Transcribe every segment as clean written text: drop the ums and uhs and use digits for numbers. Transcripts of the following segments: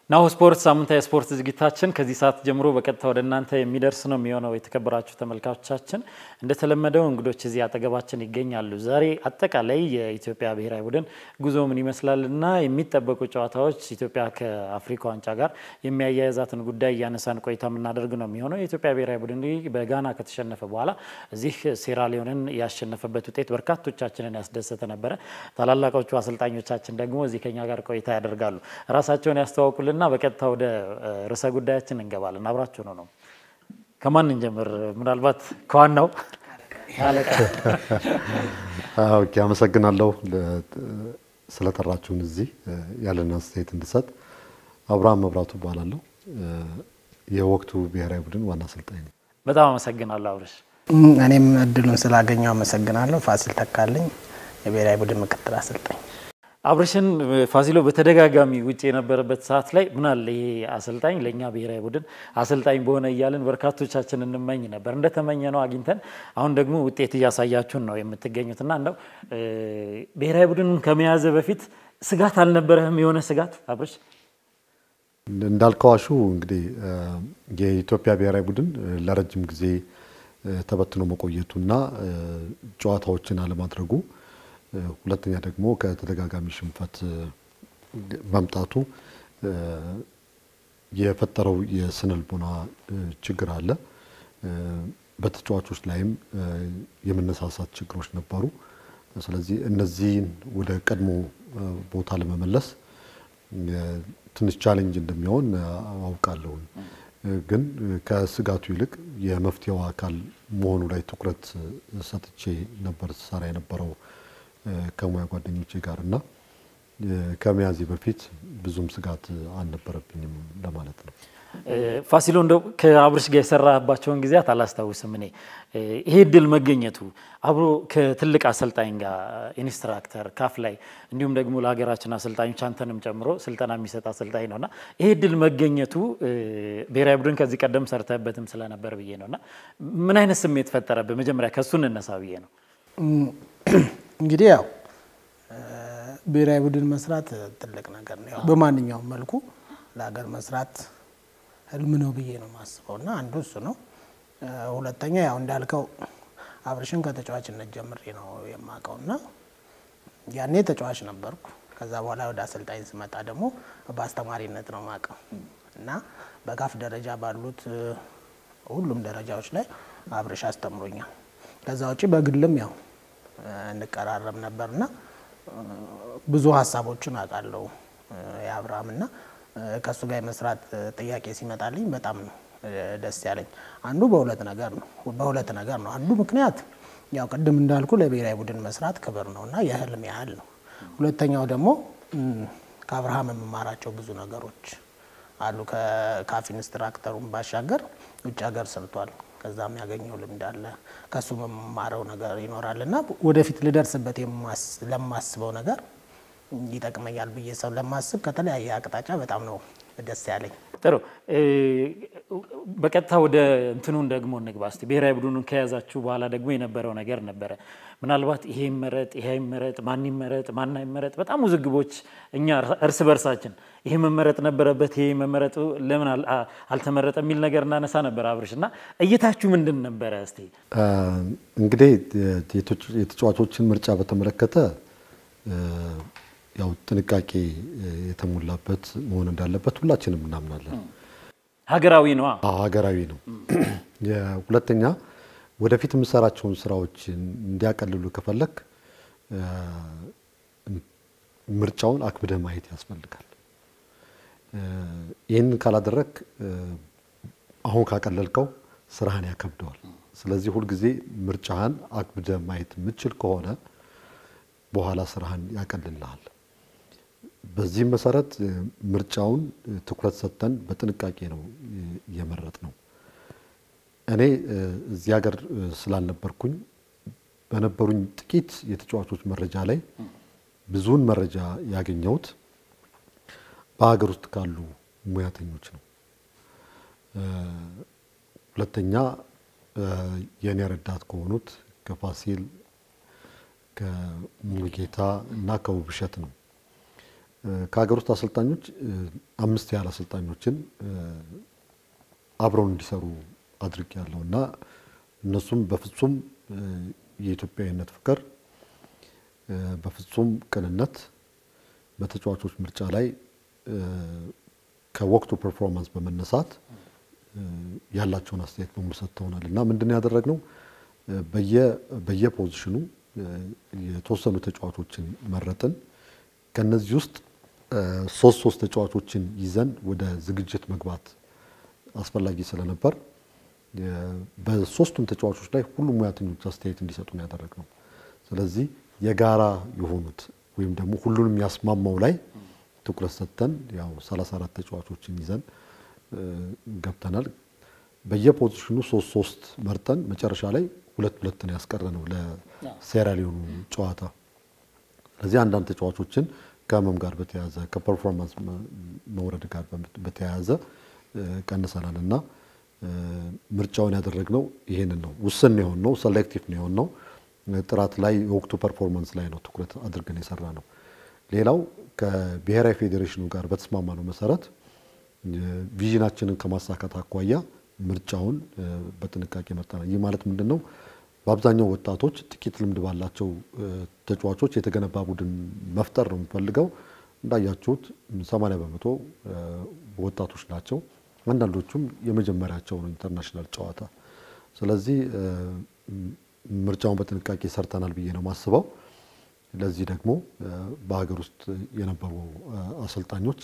ናሁ ስፖርት ሳምንታዊ ስፖርት ዝግጅታችን ከዚህ ሰዓት ጀምሮ በቀጥታ ወደ እናንተ የሚደርስ ነው የሚሆነው የተከበራችሁ ተመልካቾቻችን እንደተለመደው እንግዶች እዚህ አጠገባችን ይገኛሉ ዛሬ አጠቃላይ የኢትዮጵያ ብሔራዊ ቡድን ጉዞ ምን ይመስላልና የሚጠበቁ ጨዋታዎች ኢትዮጵያ ከአፍሪካ ዋንጫ ጋር የሚያያይዛትን ጉዳይ ያነሳን ቆይታ የምናደርግ ነው የሚሆነው የኢትዮጵያ ብሔራዊ ቡድን በጋና ከተሸነፈ በኋላ እዚህ ሴራሊዮንን ያሸነፈበት ውጤት በርካቶቻችንን ያስደሰተ ነበር ታላላቆቹ አሰልጣኞቻችን ደግሞ እዚህ ከኛ ጋር ቆይታ ያደርጋሉ ራሳቸውን ያስተዋውቁልን እና በቀጥታ ወደ ርዕሰ ጉዳያችን እንገባለን አብራችሁ ነው ከማን እንጀምር ምናልባት ከዋናው አለቃ ኦኬ አመሰግናለሁ ስለተራችሁን እዚህ ያለና አስተያየት እንድሰጥ አብርሃም መብራቱ ባላለው የወቅቱ ብሔራዊ ቡድን ዋና አሰልጣኝ ነኝ በጣም አመሰግናለሁ አብርሽ እኔም እድሉን ስላገኘው አመሰግናለሁ ፋሲል ተካልኝ የብሔራዊ ቡድን ምክትል አሰልጣኝ አብርሽን ፋሲሎ በተደጋጋሚ ውጪ የነበረበት ሰዓት ላይ ምን አለ ይሄ አሰልጣኝ ለኛ ብሔራዊ ቡድን አሰልጣኝ በሆነ ይያልን በርካቶቻችን እንመኝ ነበር እንደተመኘነው አግኝተን አሁን ደግሞ ውጤት ያሳያችሁን ነው የምትገኙትና እንደው ብሔራዊ ቡድኑን ከመያዘ በፊት ስጋት አልነበረም የሆነ ስጋት አብርሽ እንዳልከዋሹ እንግዲህ የኢትዮጵያ ብሔራዊ ቡድን ለረጅም ጊዜ ተበትኖ መቆየቱና ጨዋታዎችን አለማድረጉ ሁለተኛ ደግሞ ከተደጋጋሚ ሽንፈት መምጣቱ የፈጠረው የስነልቦና ችግር አለ በተጫዋቾች ላይም የመነሳሳት ችግሮች ነበሩ ስለዚህ እነዚህን ወደ ቀድሞ ቦታ ለመመለስ ትንሽ ቻሌንጅ እንደሚሆን አውቃለሁ ግን ከስጋቱ ይልቅ የመፍትሄው አካል መሆኑ ላይ ትኩረት ሰጥቼ ነበር ሰራ የነበረው ከሙያ ጓደኞቼ ጋርና ከመያዝ በፊት ብዙም ስጋት አልነበረብኝም ለማለት ነው ፋሲሎ እንደው ከአብርሽ ጋር የሰራባቸውን ጊዜያት አላስታውስም እኔ ይሄ ድል መገኘቱ አብሮ ከትልቅ አሰልጣኝ ጋር ኢንስትራክተር ካፍ ላይ እንዲሁም ደግሞ ለሀገራችን አሰልጣኞች አንተንም ጨምሮ ስልጠና የሚሰጥ አሰልጣኝ ነውና ይሄ ድል መገኘቱ ብሔራዊ ቡድን ከዚህ ቀደም ሰርተበትም ስለነበር ብዬ ነውና ምን አይነት ስሜት ፈጠረብህ መጀመሪያ ከሱ እንነሳ ብዬ ነው እንግዲህ ያው ብሔራዊ ቡድን መስራት ትልቅ ነገር ነው በማንኛውም መልኩ ለሀገር መስራት ህልም ነው ብዬ ነው ማስበውና አንዱ እሱ ነው ሁለተኛ ያው እንዳልከው አብርሽን ከተጫዋችነት ጀምሬ ነው የማቀውና ያኔ ተጫዋች ነበርኩ ከዛ በኋላ ወደ አሰልጣኝ ስመጣ ደግሞ በአስተማሪነት ነው ማቀው እና በካፍ ደረጃ ባሉት ሁሉም ደረጃዎች ላይ አብርሽ አስተምሮኛል ከዛ ውጪ በግልም ያው እንቀራረብ ነበርና ብዙ ሀሳቦችን አቃለው ያብራምና ከሱ ጋር መስራት ጥያቄ ሲመጣልኝ በጣም ደስ ያለኝ አንዱ በሁለት ነገር ነው አንዱ ምክንያት ያው ቀደም እንዳልኩ ለብሔራዊ ቡድን መስራት ክብር ነውና የህልም ያህል ነው ሁለተኛው ደግሞ ከአብርሃም መማራቸው ብዙ ነገሮች አሉ ከካፍ ኢንስትራክተሩን ባሻገር ውጭ ሀገር ሰርቷል ከዛም ያገኘው ልምድ አለ ከሱ መማረው ነገር ይኖራልና ወደፊት ልደርስበት ለማስበው ነገር ይጠቅመኛል ብዬ ሰው ለማስብ ከተለያየ አቅጣጫ በጣም ነው ደስ ያለኝ ጥሩ በቀጥታ ወደ እንትኑን ደግሞ እንግባስቲ ብሔራዊ ቡድኑን ከያዛችሁ በኋላ ደግሞ የነበረው ነገር ነበር ምናልባት ይሄ ይመረጥ ማን ይመረጥ በጣም ውዝግቦች እኛ እርስ በርሳችን ይሄ መመረጥ ነበረበት ይሄ መመረጡ ለምን አልተመረጠ የሚል ነገር እናነሳ ነበር አብርሽና እይታችሁ ምንድን ነበር እስቲ እንግዲህ የተጫዋቾችን ምርጫ በተመለከተ ያው ጥንቃቄ የተሞላበት መሆን እንዳለበት ሁላችንም እናምናለን ሀገራዊ ነው ሀገራዊ ነው የሁለተኛ ወደፊት መስራቸውን ስራዎች እንዲያቀልሉ ከፈለክ ምርጫውን አክብደህ ማየት ያስፈልጋል ይሄን ካላደረክ አሁን ካቀለልከው ስራህን ያከብደዋል ስለዚህ ሁሉ ጊዜ ምርጫህን አክብደህ ማየት ምትችል ከሆነ በኋላ ስራህን ያቀልልልሃል በዚህ መሰረት ምርጫውን ትኩረት ሰጥተን በጥንቃቄ ነው የመረጥነው እኔ እዚህ ሀገር ስላልነበርኩኝ በነበሩኝ ጥቂት የተጫዋቾች መረጃ ላይ ብዙውን መረጃ ያገኘሁት በሀገር ውስጥ ካሉ ሙያተኞች ነው ሁለተኛ የኔ ረዳት ከሆኑት ከፋሲል ከሙሉጌታ እና ከውብሸት ነው ከሀገር ውስጥ አሰልጣኞች 5 ያህል አሰልጣኞችን አብረው እንዲሰሩ አድርጌያለሁና እነሱም በፍጹም የኢትዮጵያዊነት ፍቅር በፍጹም ቅንነት በተጫዋቾች ምርጫ ላይ ከወቅቱ ፐርፎርማንስ በመነሳት ያላቸውን አስተያየት በሙሉ ሰጥተውናልና ምንድነው ያደረግነው በየፖዚሽኑ የተወሰኑ ተጫዋቾችን መረጥን ከነዚህ ውስጥ 3 ተጫዋቾችን ይዘን ወደ ዝግጅት መግባት አስፈላጊ ስለነበር በሶስቱም ተጫዋቾች ላይ ሁሉም ሙያተኞች አስተያየት እንዲሰጡን ያደረግነው ስለዚህ የጋራ የሆኑት ወይም ደግሞ ሁሉንም ያስማማው ላይ ትኩረት ሰጥተን ያው 34 ተጫዋቾችን ይዘን ገብተናል በየፖዚሽኑ 3 መርጠን መጨረሻ ላይ 2 ነው ያስቀረነው ለሴራሊዮኑ ጨዋታ ስለዚህ አንዳንድ ተጫዋቾችን ከመም ጋር በተያያዘ ከፐርፎርማንስ መውረድ ጋር በተያያዘ ቀንሰናልና ምርጫውን ያደረግነው ይሄንን ነው ውስን ነው ሴሌክቲቭ ነው ጥራት ላይ ወቅቱ ፐርፎርማንስ ላይ ነው ትኩረት አድርገን የሰራነው ሌላው ከብሔራዊ ፌዴሬሽኑ ጋር በተስማማነው መሰረት ቪዥናችንን ከማሳካት አኳያ ምርጫውን በጥንቃቄ መርጠናል ይህ ማለት ምንድነው በአብዛኛው ወጣቶች ጥቂት ልምድ ባላቸው ተጫዋቾች የተገነባ ቡድን መፍጠር ነው የሚፈልገው እንዳያችሁት 80% ወጣቶች ናቸው አንዳንዶቹም የመጀመሪያቸው ነው ኢንተርናሽናል ጨዋታ ስለዚህ ምርጫውን በጥንቃቄ ሰርተናል ብዬ ነው ማስበው ለዚህ ደግሞ በሀገር ውስጥ የነበሩ አሰልጣኞች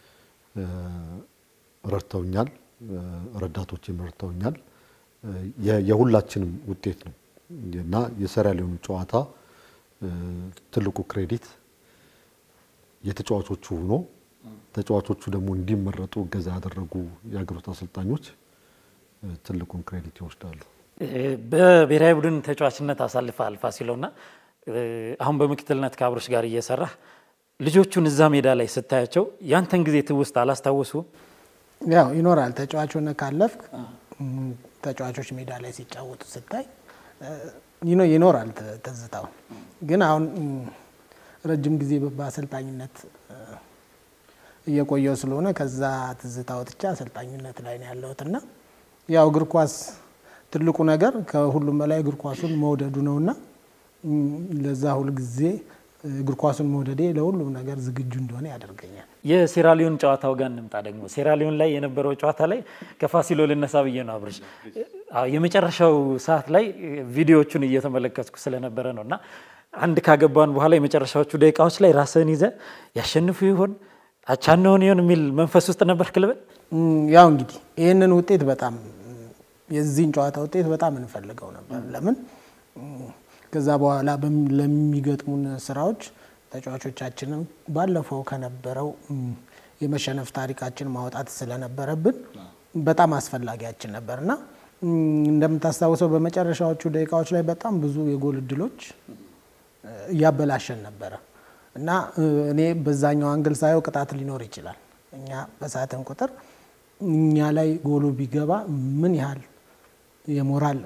ረድተውኛል ረዳቶችም ረድተውኛል የሁላችንም ውጤት ነው እና የሴራሊዮኑ ጨዋታ ትልቁ ክሬዲት የተጫዋቾቹ ሆኖ ተጫዋቾቹ ደግሞ እንዲመረጡ ገዛ ያደረጉ የሀገር ውስጥ አሰልጣኞች ትልቁን ክሬዲት ይወስዳሉ በብሔራዊ ቡድን ተጫዋችነት አሳልፈሃል ፋሲሎና አሁን በምክትልነት ከአብሮሽ ጋር እየሰራ ልጆቹን እዛ ሜዳ ላይ ስታያቸው ያንተን ጊዜ ትውስት አላስታወሱ ያው ይኖራል ተጫዋች ሆነ ካለፍክ ተጫዋቾች ሜዳ ላይ ሲጫወቱ ስታይ ይኖራል ተዝታው ግን አሁን ረጅም ጊዜ በአሰልጣኝነት እየቆየው ስለሆነ ከዛ ትዝታው ወጥቻ አሰልጣኝነት ላይ ነው ያለውትና ያው እግር ኳስ ትልቁ ነገር ከሁሉም በላይ እግር ኳሱን መውደዱ ነውና ለዛ ሁሉ ጊዜ እግር ኳሱን መውደዴ ለሁሉም ነገር ዝግጁ እንደሆነ ያደርገኛል የሴራሊዮን ጨዋታው ጋር እንምጣ ደግሞ ሴራሊዮን ላይ የነበረው ጨዋታ ላይ ከፋሲሎ ልነሳ ብዬ ነው አብርሽ የመጨረሻው ሰዓት ላይ ቪዲዮዎቹን እየተመለከትኩ ስለነበረ ነውና አንድ ካገባን በኋላ የመጨረሻዎቹ ደቂቃዎች ላይ ራስህን ይዘህ ያሸንፉ ይሆን አቻነውን ይሆን የሚል መንፈስ ውስጥ ነበር ክለብ ያው እንግዲህ ይሄንን ውጤት በጣም የዚህን ጨዋታ ውጤት በጣም እንፈልገው ነበር ለምን ከዛ በኋላ ለሚገጥሙን ስራዎች ተጫዋቾቻችንን ባለፈው ከነበረው የመሸነፍ ታሪካችን ማውጣት ስለነበረብን በጣም አስፈላጊያችን ነበርና እንደምታስታውሰው በመጨረሻዎቹ ደቂቃዎች ላይ በጣም ብዙ የጎል እድሎች ያበላሸን ነበር እና እኔ በዛኛው አንግል ሳይው ቅጣት ሊኖር ይችላል እኛ በሳተን ቁጥር እኛ ላይ ጎሉ ቢገባ ምን ያህል የሞራል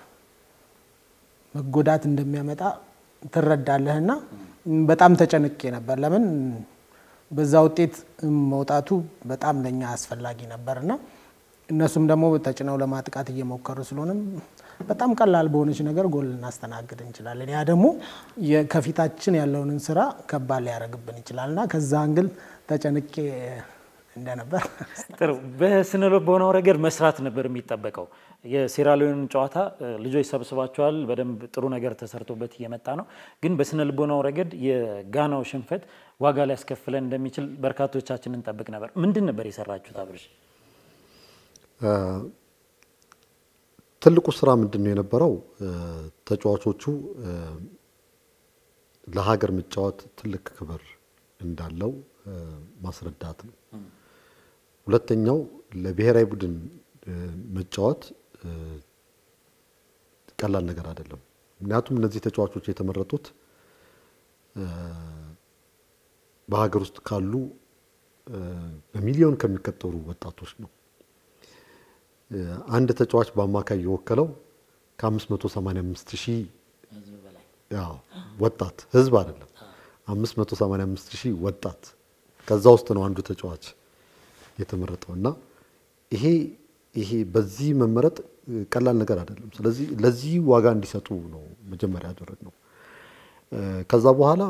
መጎዳት እንደሚያመጣ ተረዳለህና በጣም ተጨንቄ ነበር ለምን በዛ ውጤት መውጣቱ በጣም ለኛ አስፈላጊ ነበርና እነሱም ደግሞ ተጭነው ለማጥቃት እየሞከሩ ስለሆነ በጣም ቀላል በሆነች ነገር ጎል እናስተናግድ እንችላለን ያ ደግሞ ከፊታችን ያለውን ስራ ከባድ ሊያረግብን ይችላልና ከዛ አንግል ተጨንቄ እንደነበር ጥሩ በስነልቦናው ረገድ መስራት ነበር የሚጠበቀው የሴራሊዮን ጨዋታ ልጆች ሰብስባቸዋል በደንብ ጥሩ ነገር ተሰርቶበት እየመጣ ነው ግን በስነልቦናው ረገድ የጋናው ሽንፈት ዋጋ ላይ ያስከፍለን እንደሚችል በርካቶቻችንን እንጠብቅ ነበር ምንድን ነበር የሰራችሁት አብርሽ ትልቁ ስራ ምንድነው የነበረው ተጫዋቾቹ ለሀገር መጫወት ትልቅ ክብር እንዳለው ማስረዳት ነው ሁለተኛው ለብሔራዊ ቡድን መጫወት ቀላል ነገር አይደለም ምክንያቱም እነዚህ ተጫዋቾች የተመረጡት በሀገር ውስጥ ካሉ በሚሊዮን ከሚቆጠሩ ወጣቶች ነው አንድ ተጫዋች በአማካይ የወከለው ከ585000 ያው ወጣት ህዝብ አይደለም 585000 ወጣት ከዛ ውስጥ ነው አንዱ ተጫዋች የተመረጠውና ይሄ በዚህ መመረጥ ቀላል ነገር አይደለም። ስለዚህ ለዚህ ዋጋ እንዲሰጡ ነው መጀመሪያ ያደረግነው። ከዛ በኋላ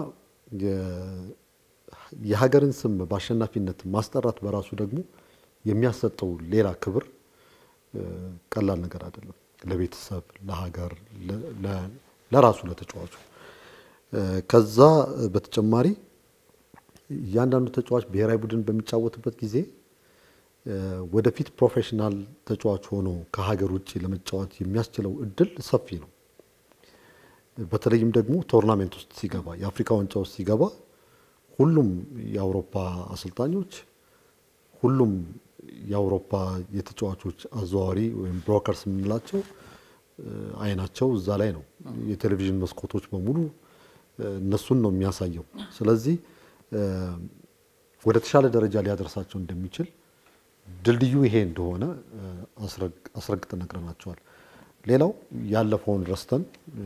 የሀገርን ስም በአሸናፊነት ማስጠራት በራሱ ደግሞ የሚያሰጠው ሌላ ክብር ቀላል ነገር አይደለም። ለቤተሰብ፣ ለሀገር፣ ለራሱ ለተጫዋቹ። ከዛ በተጨማሪ እያንዳንዱ ተጫዋች ብሔራዊ ቡድን በሚጫወትበት ጊዜ ወደፊት ፕሮፌሽናል ተጫዋች ሆኖ ከሀገር ውጭ ለመጫወት የሚያስችለው እድል ሰፊ ነው። በተለይም ደግሞ ቶርናመንት ውስጥ ሲገባ፣ የአፍሪካ ዋንጫ ውስጥ ሲገባ ሁሉም የአውሮፓ አሰልጣኞች፣ ሁሉም የአውሮፓ የተጫዋቾች አዘዋዋሪ ወይም ብሮከርስ የምንላቸው አይናቸው እዛ ላይ ነው። የቴሌቪዥን መስኮቶች በሙሉ እነሱን ነው የሚያሳየው። ስለዚህ ወደ ተሻለ ደረጃ ሊያደርሳቸው እንደሚችል ድልድዩ ይሄ እንደሆነ አስረግጠን ነግረናቸዋል። ሌላው ያለፈውን ረስተን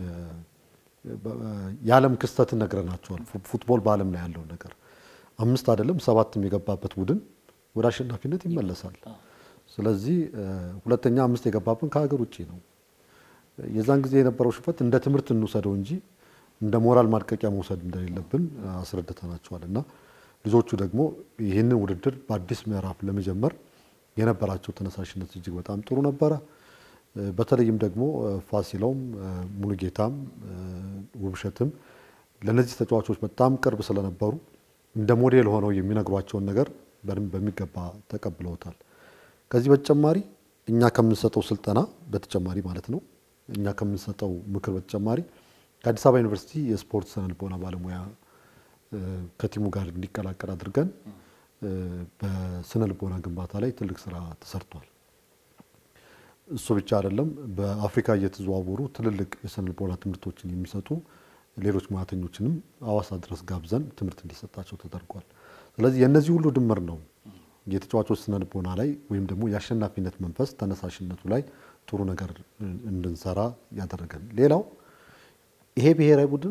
የዓለም ክስተትን ነግረናቸዋል። ፉትቦል በዓለም ላይ ያለው ነገር 5 አይደለም 7 የገባበት ቡድን ወደ አሸናፊነት ይመለሳል። ስለዚህ ሁለተኛ 5 የገባብን ከሀገር ውጪ ነው። የዛን ጊዜ የነበረው ሽፈት እንደ ትምህርት እንውሰደው እንጂ እንደ ሞራል ማድቀቂያ መውሰድ እንደሌለብን አስረድተናቸዋልና ልጆቹ ደግሞ ይህንን ውድድር በአዲስ ምዕራፍ ለመጀመር የነበራቸው ተነሳሽነት እጅግ በጣም ጥሩ ነበረ። በተለይም ደግሞ ፋሲለውም ሙሉጌታም ውብሸትም ለነዚህ ተጫዋቾች በጣም ቅርብ ስለነበሩ እንደ ሞዴል ሆነው የሚነግሯቸውን ነገር በሚገባ ተቀብለውታል። ከዚህ በተጨማሪ እኛ ከምንሰጠው ስልጠና በተጨማሪ ማለት ነው እኛ ከምንሰጠው ምክር በተጨማሪ ከአዲስ አበባ ዩኒቨርሲቲ የስፖርት ስነ-ልቦና ባለሙያ ከቲሙ ጋር እንዲቀላቀል አድርገን በስነ-ልቦና ግንባታ ላይ ትልቅ ስራ ተሰርቷል። እሱ ብቻ አይደለም፣ በአፍሪካ እየተዘዋወሩ ትልልቅ የስነ-ልቦና ትምህርቶችን የሚሰጡ ሌሎች ሙያተኞችንም አዋሳ ድረስ ጋብዘን ትምህርት እንዲሰጣቸው ተደርጓል። ስለዚህ የነዚህ ሁሉ ድምር ነው የተጫዋቾች ስነ-ልቦና ላይ ወይም ደግሞ የአሸናፊነት መንፈስ ተነሳሽነቱ ላይ ጥሩ ነገር እንድንሰራ ያደረገን። ሌላው ይሄ ብሔራዊ ቡድን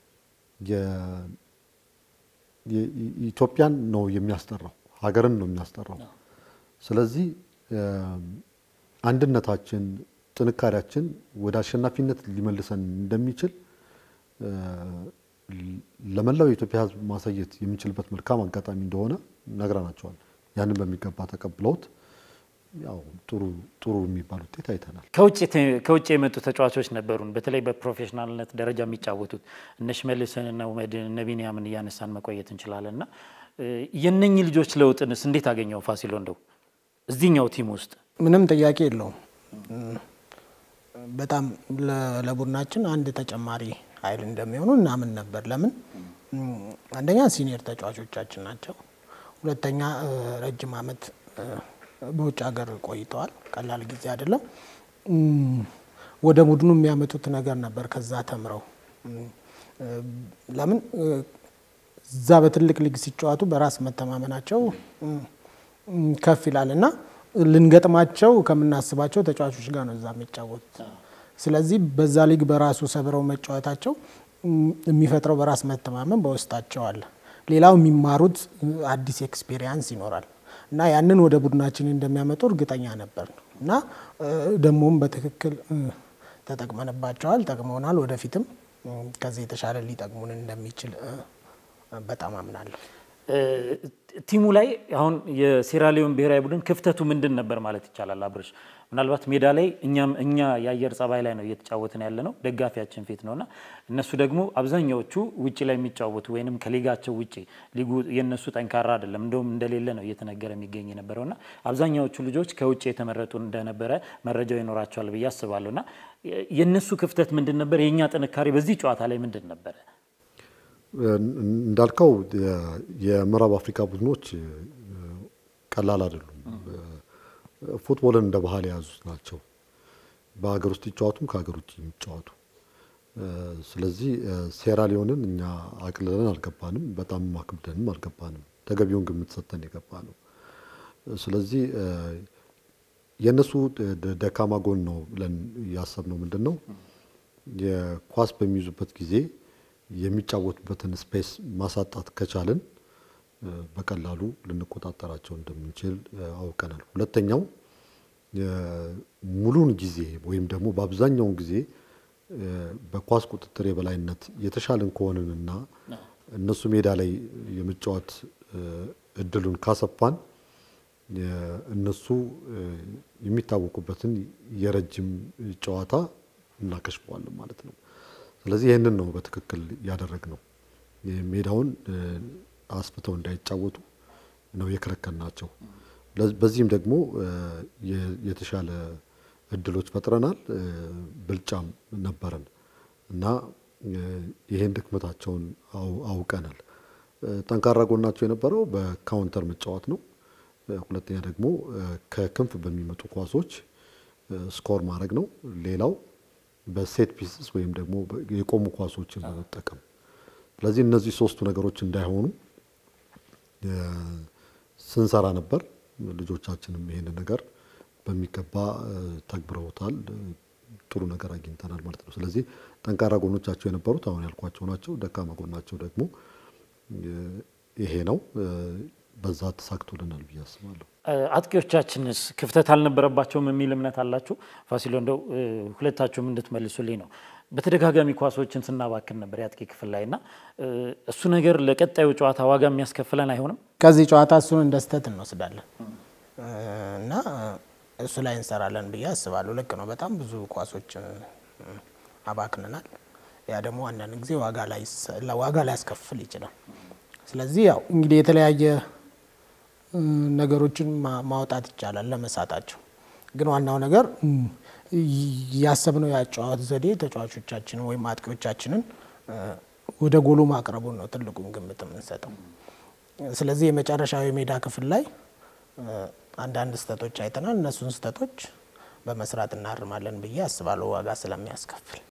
የኢትዮጵያን ነው የሚያስጠራው፣ ሀገርን ነው የሚያስጠራው። ስለዚህ አንድነታችን፣ ጥንካሬያችን ወደ አሸናፊነት ሊመልሰን እንደሚችል ለመላው የኢትዮጵያ ሕዝብ ማሳየት የሚችልበት መልካም አጋጣሚ እንደሆነ ነግረናቸዋል። ያንን በሚገባ ተቀብለውት ያው ጥሩ የሚባል ውጤት አይተናል። ከውጭ የመጡ ተጫዋቾች ነበሩን፣ በተለይ በፕሮፌሽናልነት ደረጃ የሚጫወቱት እነ ሽመልስንና ኡመድን እነ ቢኒያምን እያነሳን መቆየት እንችላለንና የነኚህ ልጆች ለውጥንስ እንዴት አገኘው ፋሲሎ? እንደው እዚህኛው ቲም ውስጥ ምንም ጥያቄ የለውም። በጣም ለቡድናችን አንድ ተጨማሪ ኃይል እንደሚሆኑ እናምን ነበር። ለምን? አንደኛ ሲኒየር ተጫዋቾቻችን ናቸው። ሁለተኛ ረጅም ዓመት በውጭ ሀገር ቆይተዋል። ቀላል ጊዜ አይደለም። ወደ ቡድኑ የሚያመጡት ነገር ነበር ከዛ ተምረው። ለምን እዛ በትልቅ ሊግ ሲጫወቱ በራስ መተማመናቸው ከፍ ይላልና ልንገጥማቸው ከምናስባቸው ተጫዋቾች ጋር ነው እዛ የሚጫወቱት። ስለዚህ በዛ ሊግ በራሱ ሰብረው መጫወታቸው የሚፈጥረው በራስ መተማመን በውስጣቸው አለ። ሌላው የሚማሩት አዲስ ኤክስፒሪየንስ ይኖራል እና ያንን ወደ ቡድናችን እንደሚያመጡ እርግጠኛ ነበር እና ደሞም በትክክል ተጠቅመንባቸዋል፣ ጠቅመውናል። ወደፊትም ከዚህ የተሻለ ሊጠቅሙን እንደሚችል በጣም አምናለሁ። ቲሙ ላይ አሁን የሴራሊዮን ብሔራዊ ቡድን ክፍተቱ ምንድን ነበር ማለት ይቻላል? አብርሽ፣ ምናልባት ሜዳ ላይ እኛ የአየር ጸባይ ላይ ነው እየተጫወትን ያለ ነው፣ ደጋፊያችን ፊት ነውና እነሱ ደግሞ አብዛኛዎቹ ውጪ ላይ የሚጫወቱ ወይንም ከሊጋቸው ውጪ ሊጉ የነሱ ጠንካራ አይደለም እንደውም እንደሌለ ነው እየተነገረ የሚገኝ ነበርና አብዛኛዎቹ ልጆች ከውጪ የተመረጡ እንደነበረ መረጃው ይኖራቸዋል ብዬ አስባለሁና የነሱ ክፍተት ምንድን ነበር? የኛ ጥንካሬ በዚህ ጨዋታ ላይ ምንድን ነበር? እንዳልከው የምዕራብ አፍሪካ ቡድኖች ቀላል አይደሉም። ፉትቦልን እንደ ባህል የያዙት ናቸው። በሀገር ውስጥ ይጫወቱም ከሀገር ውጭ የሚጫወቱ። ስለዚህ ሴራሊዮንን እኛ አቅልለን አልገባንም፣ በጣም አክብደንም አልገባንም። ተገቢውን ግምት ሰጥተን የገባ ነው። ስለዚህ የነሱ ደካማ ጎን ነው ብለን ያሰብነው ምንድነው የኳስ በሚይዙበት ጊዜ የሚጫወቱበትን ስፔስ ማሳጣት ከቻልን በቀላሉ ልንቆጣጠራቸው እንደምንችል አውቀናል። ሁለተኛው ሙሉን ጊዜ ወይም ደግሞ በአብዛኛው ጊዜ በኳስ ቁጥጥር የበላይነት የተሻለን ከሆነንና እነሱ ሜዳ ላይ የመጫወት እድሉን ካሰፋን እነሱ የሚታወቁበትን የረጅም ጨዋታ እናከሽፈዋለን ማለት ነው። ስለዚህ ይሄንን ነው በትክክል ያደረግነው። ሜዳውን አስፍተው እንዳይጫወቱ ነው የከለከልናቸው። በዚህም ደግሞ የተሻለ እድሎች ፈጥረናል፣ ብልጫም ነበረን እና ይሄን ድክመታቸውን አውቀናል። ጠንካራ ጎናቸው የነበረው በካውንተር መጫወት ነው። ሁለተኛ ደግሞ ከክንፍ በሚመጡ ኳሶች ስኮር ማድረግ ነው። ሌላው በሴት ፒስስ ወይም ደግሞ የቆሙ ኳሶችን በመጠቀም ስለዚህ እነዚህ ሶስቱ ነገሮች እንዳይሆኑ ስንሰራ ነበር። ልጆቻችንም ይሄን ነገር በሚገባ ተግብረውታል። ጥሩ ነገር አግኝተናል ማለት ነው። ስለዚህ ጠንካራ ጎኖቻቸው የነበሩት አሁን ያልኳቸው ናቸው። ደካማ ጎናቸው ደግሞ ይሄ ነው። በዛ ተሳክቶልናል ብዬ አስባለሁ። አጥቂዎቻችንስ ክፍተት አልነበረባቸውም የሚል እምነት አላችሁ? ፋሲሎ እንደው ሁለታችሁም እንድትመልሱልኝ ነው። በተደጋጋሚ ኳሶችን ስናባክን ነበር ያጥቂ ክፍል ላይና እሱ ነገር ለቀጣዩ ጨዋታ ዋጋ የሚያስከፍለን አይሆንም? ከዚህ ጨዋታ እሱን እንደ ስህተት እንወስዳለን እና እሱ ላይ እንሰራለን ብዬ አስባለሁ። ልክ ነው። በጣም ብዙ ኳሶችን አባክነናል። ያ ደግሞ አንዳንድ ጊዜ ዋጋ ላይ ያስከፍል ይችላል። ስለዚህ ያው እንግዲህ የተለያየ ነገሮችን ማውጣት ይቻላል ለመሳታቸው። ግን ዋናው ነገር ያሰብነው ያጫዋት ዘዴ ተጫዋቾቻችንን ወይም አጥቂዎቻችንን ወደ ጎሉ ማቅረቡን ነው ትልቁን ግምት የምንሰጠው። ስለዚህ የመጨረሻው የሜዳ ክፍል ላይ አንዳንድ ስህተቶች አይተናል። እነሱን ስህተቶች በመስራት እናርማለን ብዬ አስባለሁ ዋጋ ስለሚያስከፍል።